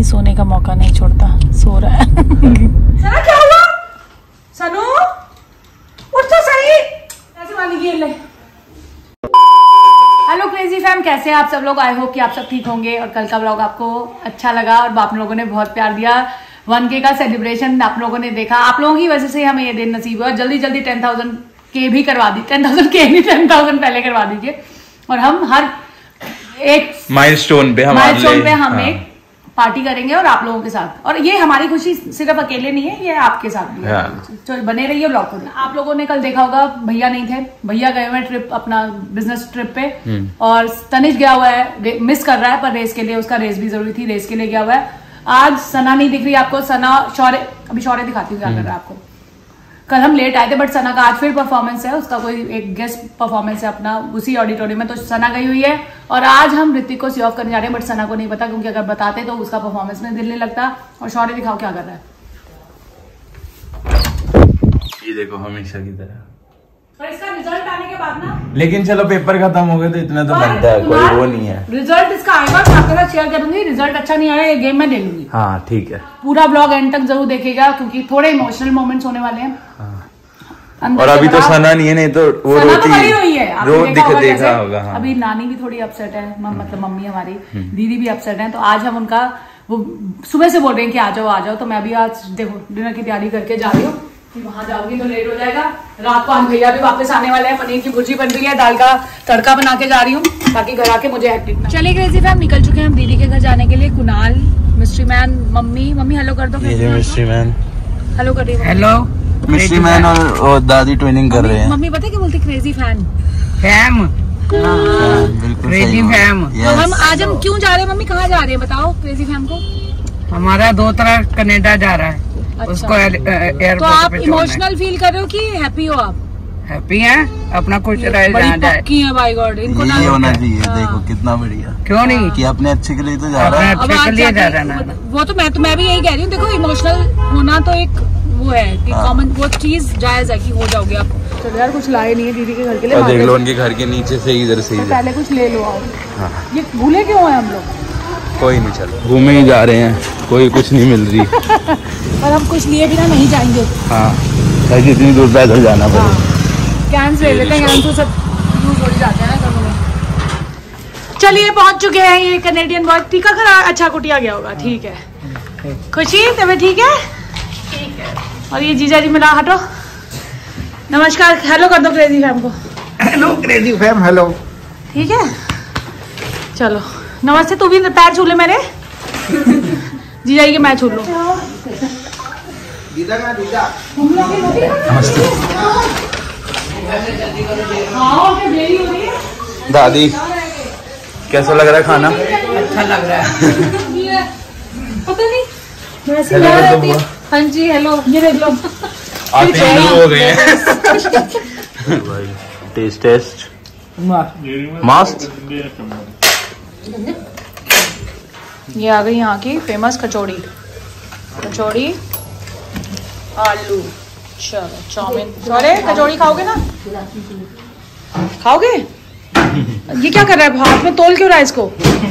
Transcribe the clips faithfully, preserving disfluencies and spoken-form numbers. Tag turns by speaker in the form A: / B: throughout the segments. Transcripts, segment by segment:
A: सोने का मौका नहीं छोड़ता, सो रहा है। सना क्या हुआ? सनू उठ तो सही। ऐसे वाली गेल है। हेलो क्रेजी फैम, कैसे हैं आप सब लोग? आई होप कि आप सब ठीक होंगे और कल का व्लॉग आपको अच्छा लगा और आप लोगों ने बहुत प्यार दिया। वन के का सेलिब्रेशन आप लोगों ने देखा, आप लोगों की वजह से हमें ये दिन नसीब हुआ। जल्दी जल्दी टेन थाउजेंड के भी करवा दी, टेन थाउजेंड के नहीं टेन थाउजेंड पहले करवा दीजिए। और हम हर एक माइलस्टोन पे हम माइलस्टोन पे हम हाँ। एक पार्टी करेंगे और आप लोगों के साथ। और ये हमारी खुशी सिर्फ अकेले नहीं है, ये आपके साथ भी है। तो बने रहिए ब्लॉग को। आप लोगों ने कल देखा होगा भैया नहीं थे, भैया गए हुए ट्रिप, अपना बिजनेस ट्रिप पे। और तनिष गया हुआ है, मिस कर रहा है पर रेस के लिए, उसका रेस भी जरूरी थी, रेस के लिए गया हुआ है। आज सना नहीं दिख रही आपको। सना शौर्य, अभी शौर्य दिखाती हूँ क्या कर रहा है आपको। कल हम लेट आए थे बट सना का आज फिर परफॉर्मेंस है, उसका कोई एक गेस्ट परफॉर्मेंस है अपना उसी ऑडिटोरियम में, तो सना गई हुई है। और आज हम ऋतिक को सी ऑफ करने जा रहे हैं बट सना को नहीं पता, क्योंकि अगर बताते तो उसका परफॉर्मेंस में दिल नहीं लगता। और शौर्य दिखाओ क्या कर रहा है।
B: ये देखो हमेशा की तरह।
A: और इसका रिजल्ट आने के बाद ना,
B: लेकिन चलो पेपर खत्म हो गए तो इतना तो बनता है, कोई वो नहीं है।
A: रिजल्ट इसका आएगा, आपके साथ शेयर करूंगी। रिजल्ट अच्छा नहीं आया ये गेम में ले लूंगी।
B: हाँ ठीक है,
A: पूरा ब्लॉग एंड तक जरूर देखिएगा क्योंकि थोड़े इमोशनल मोमेंट्स होने वाले हैं।
B: हाँ। और अभी तो सना नहीं है, नहीं तो वो रोती
A: तो हुई है,
B: रो दिख देखा होगा। हाँ।
A: अभी नानी भी थोड़ी अपसेट है, मतलब मम्मी हमारी दीदी भी अपसेट है। तो आज हम उनका वो सुबह से बोल रहे हैं कि आ जाओ आ जाओ, तो मैं अभी आज देखो डिनर की तैयारी करके जा रही हूँ। वहां जाऊंगी तो लेट हो जाएगा। रात को हम भैया भी वापस आने वाले हैं, पनीर की भुर्जी बन रही है, दाल का तड़का बना के जा रही हूँ ताकि घर आके मुझे हेक्टिक ना। चलिए क्रेजी फैम, निकल चुके हैं हम दीदी के घर जाने के लिए। Kunal, mystery man, mummy mummy hello कर दो।
B: मिस्ट्री मैन
A: हेलो कर रही है।
C: हेलो
B: मिस्ट्री मैन और, और दादी ट्विनिंग कर रहे हैं।
A: मम्मी पता है क्या बोलती? Crazy fan
C: fam, crazy fam.
A: तो हम आज हम क्यों जा रहे हैं मम्मी, कहाँ जा रहे हैं बताओ क्रेजी फैम को?
C: हमारा दो तरह कनाडा जा रहा है। अच्छा। उसको एयरपोर्ट
A: तो आप इमोशनल फील कर रहे हो कि हैप्पी हो? आप
C: हैप्पी हैं, अपना कुछ रहे जहाँ जाए।
A: पक्की है बाय गॉड, इनको ना
B: होना चाहिए। देखो कितना बढ़िया।
C: क्यों नहीं
B: कि अपने अच्छे के लिए तो जा रहा है,
C: अच्छे के लिए जा रहा है।
A: वो तो मैं तो मैं भी यही कह रही हूँ। देखो इमोशनल होना तो एक वो है कि कॉमन वो चीज जायज है कि हो जाओगे आप। चलो यार कुछ लाए नहीं है दीदी के घर के लिए।
B: और देख लो उनके घर के नीचे से इधर से इधर।
A: पहले कुछ ले लो आओ। ये भूले क्यों है हम लोग?
B: कोई नहीं, चलो घूमे ही जा रहे हैं, कोई कुछ नहीं मिल रही।
A: और हम कुछ लिए बिना नहीं जाएंगे।
B: हाँ जितनी दूर पैदल जाना पड़ेगा।
A: कैन से लेते हैं, तो सब यूज हो जाते हैं ना कभी। चलिए पहुंच चुके हैं ये कैनेडियन बॉय। टीका खरा अच्छा कुटिया गया होगा, ठीक है। खुशी तबीयत ठीक है? ठीक है। और ये जीजा जी मेरा हटो, नमस्कार हेलो कर दो क्रेजी फैम को।
C: Hello crazy fam, hello.
A: ठीक है चलो नमस्ते। तू भी पैर छू ले मेरे। जीजा जी के मैं छू लूं।
B: दादी कैसा लग रहा है खाना?
C: अच्छा लग रहा है।
A: पता नहीं वैसे क्या रहती है। हाँ जी हेलो, ये देख लो
B: आप हो गए हैं। टेस्ट टेस्ट मस्त।
A: ये आ गई यहाँ की फेमस कचौड़ी। कचौड़ी आलू, चलो चाउमीन। अरे कचौड़ी खाओगे ना? खाओगे? ये क्या कर रहा है, हाथ में तोल क्यों रहा है इसको?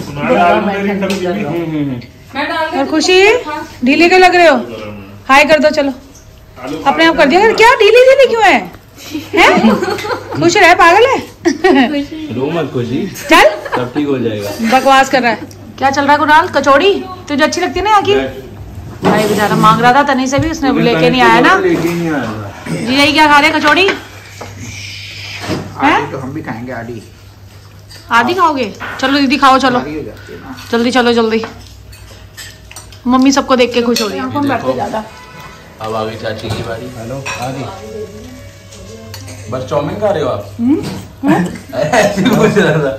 A: और खुशी ढीले क्यों लग रहे हो? हाय कर दो चलो। अपने आप कर दिया। क्या ढीली ढीली क्यों है? हैं? खुश रहे, पागल है।
B: रो मत खुशी,
A: चल
B: सब ठीक हो जाएगा।
A: बकवास कर रहा है। क्या चल रहा है कुणाल? कचौड़ी तुझे अच्छी लगती है ना यहाँ की? भाई बेचारा मांग रहा था तनी से भी, उसने लेके नहीं आया ना। जी यही क्या खा रहे हैं? कचौड़ी
C: आधी तो हम भी खाएंगे। आधी
A: आधी खाओगे? चलो दीदी खाओ, चलो जल्दी चलो जल्दी। मम्मी सबको देख के खुश हो रही है। कौन बैठते ज्यादा?
B: अब आ गई चाची की बारी। हेलो आदि, बस चाउमीन खा रहे हो आप? ऐसे पूछ रहा था।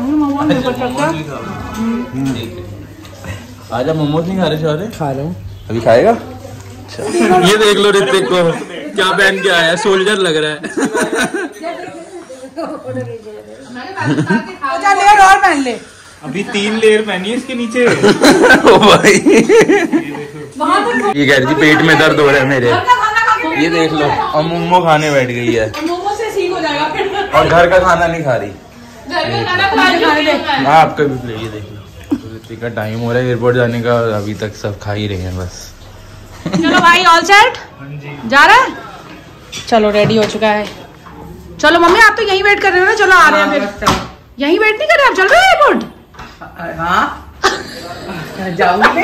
B: आजा मोमोज नहीं खा रहे? शौर्य
C: खा रहे हूँ।
B: अभी खाएगा? ये देख लो ऋतिक को क्या पहन के आया, सोल्जर लग रहा है।
A: लेयर और पहन ले।
D: अभी तीन लेयर पहनी है इसके नीचे।
B: ओ भाई ये कह रही थी पेट में दर्द हो रहा है मेरे। ये देख लो, और मोमो खाने बैठ गई है।
A: मोमो से ठीक हो जाएगा।
B: और घर का खाना नहीं खा रही।
A: घर का खाना खा रही है।
B: हाँ आपका भी प्लेट, ये देख लो। का टाइम हो रहा है एयरपोर्ट जाने का, अभी तक सब खा ही रहे हैं बस।
A: चलो भाई ऑल सेट जा रहा है, चलो रेडी हो चुका है। चलो मम्मी आप तो यहीं वेट कर रहे हो ना, चलो आ रहे हैं फिर। यहीं वेट नहीं कर रहे आप, चल रहे हो एयरपोर्ट?
C: हाँ जाऊंगी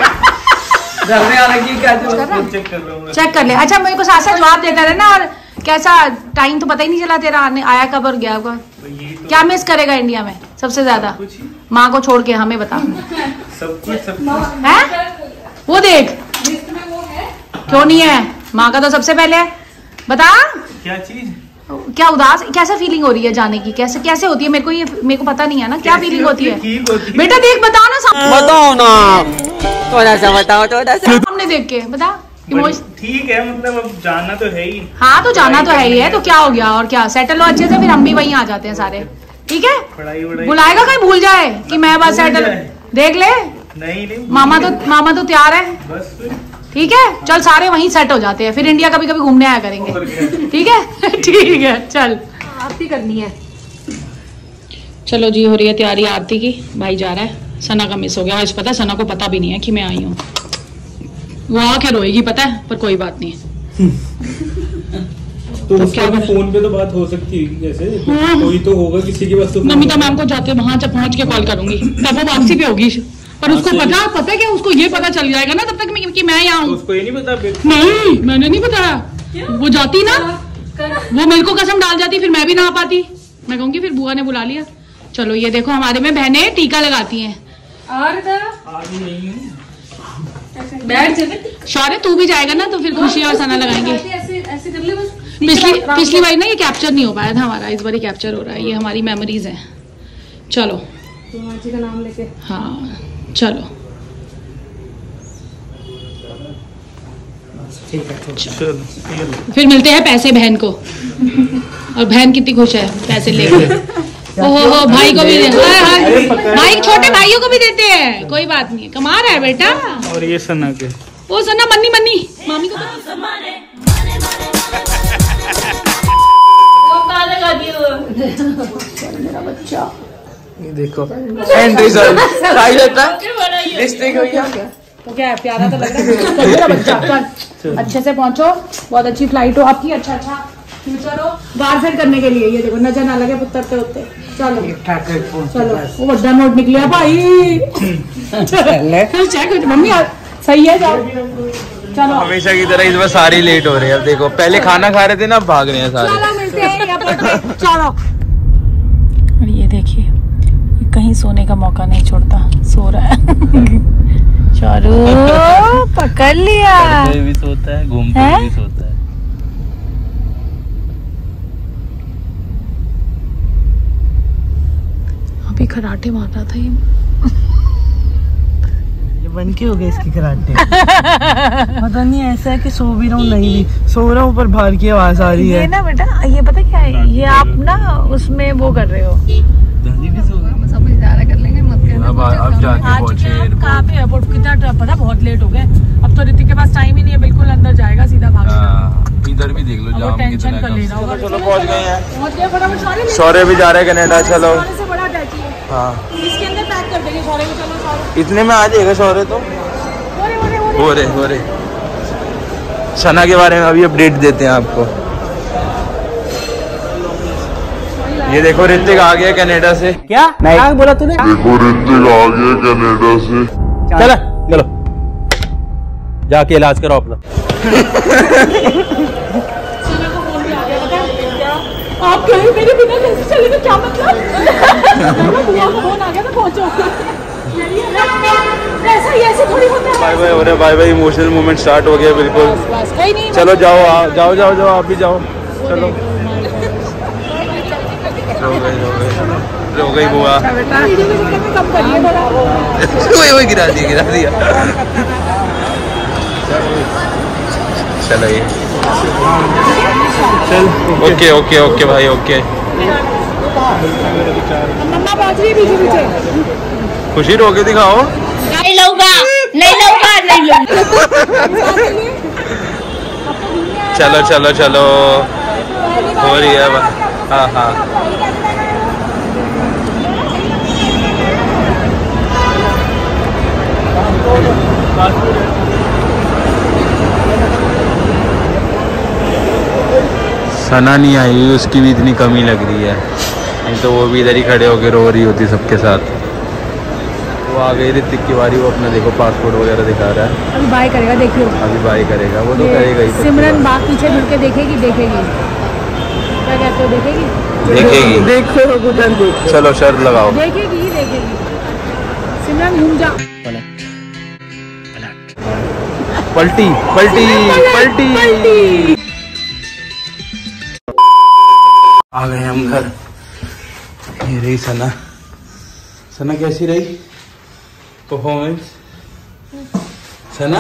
C: चेक कर लो,
A: चेक कर ले। अच्छा मेरे को साथ साथ जवाब देता रहे ना, और कैसा टाइम तो पता ही नहीं चला तेरा आने आया कब और गया कब। तो क्या मिस करेगा इंडिया में सबसे ज्यादा? माँ को छोड़ के हमें बता।
D: सब कुछ सब कुछ
A: है वो देख, क्यों नहीं है? माँ का तो सबसे पहले है। बता
D: क्या चीज,
A: क्या उदास, कैसा फीलिंग हो रही है जाने की? कैसे कैसे होती है? मेरे को ये मेरे को पता नहीं है ना, क्या फीलिंग होती है?
D: ठीक होती है।
A: बेटा देख बताओ ना,
C: बताओ ना थोड़ा सा, बताओ थोड़ा सा
A: सामने देख के बता।
D: ठीक है, मतलब अब जाना तो है ही।
A: हाँ तो जाना तो है ही है, तो क्या हो गया? और क्या, सेटल हो अच्छे से, फिर हम भी वहीं आ जाते हैं सारे। ठीक है,
D: पढ़ाई वढ़ाई
A: बुलाएगा कहीं भूल जाए कि मैं बस सेटल। देख ले
D: नहीं नहीं
A: मामा तो मामा तो तैयार है।
D: बस फिर
A: ठीक है चल, सारे वहीं सेट हो जाते हैं, फिर इंडिया कभी कभी घूमने आया करेंगे। ठीक है ठीक है चल, आरती करनी है। चलो जी, हो रही है तैयारी आरती की। भाई जा रहा है, सना का मिस हो गया आज, पता है सना को पता भी नहीं है कि मैं आई हूँ। वो आके रोएगी पता है, पर कोई बात नहीं है।
D: तो, तो क्या फोन पे तो बात हो सकती है कैसे? हाँ। कोई तो होगा किसी के पास तो।
A: नमिता मैम को जाते वहां जब पहुंच के कॉल करूंगी, तब वो वापसी पे होगी। पर उसको पता पता है क्या, उसको ये पता चल जाएगा ना तब तक मैं, कि मैं यहाँ हूँ।
D: उसको ये नहीं पता?
A: नहीं मैंने नहीं बताया। वो जाती ना, वो मेरे को कसम डाल जाती, फिर मैं भी ना आ पाती। मैं कहूँगी फिर बुआ ने बुला लिया। चलो ये देखो हमारे में बहनें टीका लगाती हैं। शौर्य तू भी जाएगा ना, तो फिर खुशी और सना लगाएंगे। पिछली पिछली बार ना ये कैप्चर नहीं हो पाया था हमारा, इस बार ही कैप्चर हो रहा है। ये हमारी मेमोरीज हैं। चलो का नाम लेके, हाँ चलो
D: ठीक है चलो।
A: फिर मिलते हैं पैसे बहन को, और बहन कितनी खुश है पैसे लेके। ओहो हो, भाई को भी दे, भाई छोटे भाइयों को भी देते हैं, कोई बात नहीं है, कमा रहा है बेटा।
D: और ये सना के,
A: ओ सना मन्नी मन्नी मामी को मेरा बच्चा।
C: ये देखो एंट्री सर साइड होता डिस्ट्रिक्ट हो गया।
A: तो क्या है, प्यारा तो लग रहा है मेरा बच्चा। चल अच्छे से पहुंचो, बहुत अच्छी फ्लाइट हो आपकी, अच्छा अच्छा फ्यूचर हो। बाहर फिर करने के लिए ये देखो, नजर ना लगे पुत्र पे होते। चलो चलो, वो बड़ा नोट निकलिया भाई। चल चेक मम्मी सही है, जाओ चलो।
B: हमेशा की तरह इस बार सारी लेट हो रही है। अब देखो पहले खाना खा रहे थे ना, भाग रहे हैं सारे।
A: चलो मिलते हैं एयरपोर्ट पे, चलो। और ये देखिए, कहीं सोने का मौका नहीं छोड़ता, सो रहा है। चलो पकड़ लिया।
B: भी सोता है, घूमते है? भी सोता है। अभी कराटे मार रहा था ये।
C: ये बन के हो गए इसकी कराटे। पता नहीं, ऐसा है कि सो भी रहा हूँ, नहीं भी सो रहा हूँ, पर बाहर की आवाज आ रही है।
A: ये ना बेटा, ये पता क्या है, ये आप ना उसमें वो कर रहे हो।
B: दादी भी सो गई।
A: सब इशारा कर लेंगे, मत कहना।
B: अब अब जाके पहुंचे एयरपोर्ट।
A: कहाँ पे एयरपोर्ट, कितना पता, बहुत लेट हो गए। अब तो ऋतिक के पास टाइम ही नहीं है, बिल्कुल अंदर जाएगा सीधा भाग।
B: इधर भी देख लो जाम
A: टेंशन कर लेना होगा।
B: चलो पहुंच गए हैं,
A: पहुंच गए फटाफट। शौर्य
B: शौर्य भी जा रहे हैं कनाडा। चलो
A: से बड़ा अटैची है,
B: हाँ
A: इसके अंदर पैक कर देंगे शौर्य को। चलो शौर्य,
B: इतने में आ जाएगा शौर्य तो।
A: ओरे ओरे ओरे
B: हो रहे हो रहे सना के बारे में अभी अपडेट देते हैं आपको। ये देखो ऋतिक आ गया कनाडा से।
C: क्या नहीं बोला तूने?
E: देखो ऋतिक आ गया कनाडा से।
F: चलो चलो जाके इलाज कराओ अपना।
A: आप कहीं मेरे बिना कैसे चले गए, क्या मतलब? बुआ का फोन आ गया तो पहुंचो। ऐसा ही ऐसे थोड़ी होता है।
B: बाय बाय हो रहे, bye bye. Emotional moment start हो गया बिल्कुल।
A: बस कहीं नहीं,
B: चलो जाओ आ, जाओ जाओ जाओ आप भी जाओ। चलो रो गई रो गई रो गई बुआ।
A: कम करिए थोड़ा।
B: वही वही गिरा दिया गिरा दिया। चलो ये
D: चल
B: ओके ओके ओके भाई ओके।
A: मम्मा पहुंच रही है पीछे पीछे।
B: खुशी रो के दिखाओ।
G: नहीं लूंगा नहीं लूंगा नहीं लूंगा।
B: चलो चलो चलो हो रही है। हाँ हाँ सना नहीं आई हुई, उसकी भी इतनी कमी लग रही है, नहीं तो वो भी इधर ही खड़े होकर रो रही होती सबके साथ। वो आ गई ऋतिक की बारी, वो अपना देखो पासपोर्ट वगैरह दिखा रहा है।
A: अभी बाय करेगा, देखियो
B: अभी बाय करेगा, वो तो करेगा ही।
A: सिमरन बाप पीछे मुड़ के देखेगी, देखेगी क्या कहते हो, देखेगी
B: देखेगी
C: देखो उधर देखो।
B: चलो शर्त लगाओ।
A: देखेगी देखेगी सिमरन घूम जा।
B: पलटी पलटी पलटी। आ गए हम घर। ये रही सना। सना कैसी रही परफॉर्मेंस? सना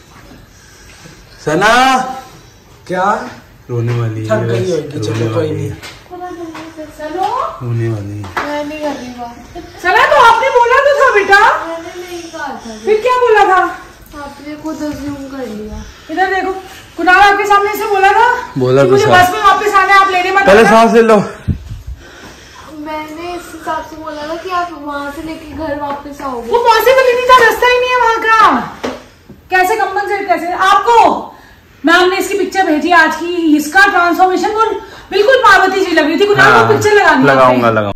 B: सना
C: क्या
B: रोने वाली है,
C: थक गई होगी,
B: रोने
C: चलो कोई
B: वाली
C: नहीं।
B: है, रोने वाली है।
H: मैं नहीं कर रही बात।
A: सना तो आपने बोला तो था बेटा,
H: मैंने नहीं कहा था,
A: फिर क्या बोला था?
H: आपने खुद अज्यूम कर लिया।
A: इधर देखो, कुणाल आपके सामने से बोला था
B: बोला
A: कि
B: तो
A: मुझे
B: था।
A: बस में वापस आना है, आप लेने मत
B: पहले
A: आना।
B: सांस ले लो।
H: मैंने इस हिसाब से बोला था कि आप वहाँ से लेके घर वापस आओगे।
A: वो पॉसिबल ही नहीं था, रास्ता ही नहीं है वहां का। कैसे कंपनसेट, कैसे आपको मैम ने इसकी पिक्चर भेजी आज की, इसका ट्रांसफॉर्मेशन वो बिल्कुल पार्वती जी लग रही थी। कुणाल
B: हाँ,
A: को पिक्चर लगानी है
B: लगाऊंगा लगाऊंगा।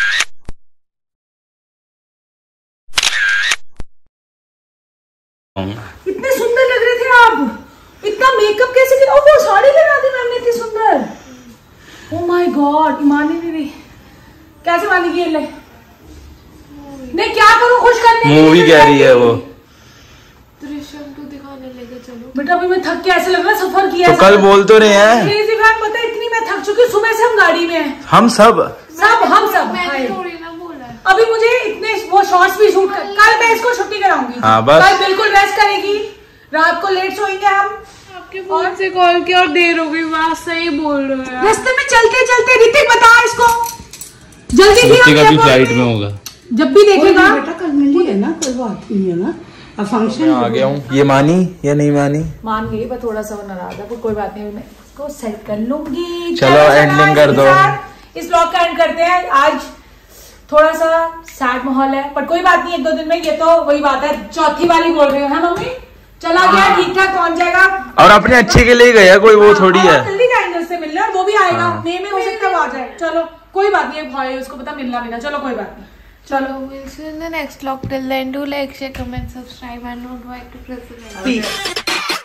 A: इतने सुंदर लग रहे थे आप, इतना मेकअप कैसे किया? ओ, वो साड़ी लगा दी मैम ने इतनी सुंदर। ओ माय गॉड, ईमान ही नहीं रही। कैसे मानेगी ये ले? नहीं क्या करूं खुश करने?
B: मूवी कह रही है वो।
H: दृश्यम टू दिखाने लेके चलो।
A: बेटा अभी मैं थक के ऐसे लग रहा है सफर किया।
B: तो कल बोल तो रहे हैं।
A: प्लीज इमरान, पता है इतनी मैं थक चुकी हूँ, सुबह से हम गाड़ी में हैं।
B: हम सब
A: सब हम सब
H: मैंने
A: हाय।
H: थोड़ी ना बोला है।
A: अभी मुझे इतने वो शॉर्ट्स भी शूट कर, कल मैं इसको छुट्टी कराऊंगी।
B: हाँ, बस।
A: कल बिल्कुल रेस्ट करेगी, रात को लेट सोएंगे हम।
H: आपके फोन से कॉल किया और देर हो गई, बात सही बोल रहे हो।
A: रास्ते में चलते चलते ऋतिक बता इसको जल्दी थी, हम क्या बोल रहे थे?
B: में होगा,
A: जब भी देखेगा।
C: बेटा कल मिली है ना, कल बात नहीं है ना, अब फंक्शन
B: आ गया हूँ। ये मानी या नहीं मानी?
A: मान गई, पर थोड़ा सा वो नाराज है, पर कोई बात नहीं, मैं इसको सेट कर लूंगी।
B: चलो, एंडिंग कर दो।
A: इस ब्लॉग का एंड करते हैं। आज थोड़ा सा सैड माहौल है, पर कोई बात नहीं, एक दो दिन में ये तो वही बात है, चौथी वाली बोल रही हो ना मम्मी, चला गया ठीक ठाक पहुंच जाएगा।
B: और अपने अच्छे के लिए गया, कोई वो थोड़ी है।
A: जल्दी जाएंगे उससे मिलने, और वो भी आएगा।
B: हाँ।
A: मई में हो सकता है वो आ जाए। चलो कोई बात नहीं, भाई उसको पता मिलना मिलना। चलो कोई बात नहीं,
H: चलो we'll see you in the next vlog. Till then, do like, share, comment, subscribe, and don't forget to press the bell.
C: Peace.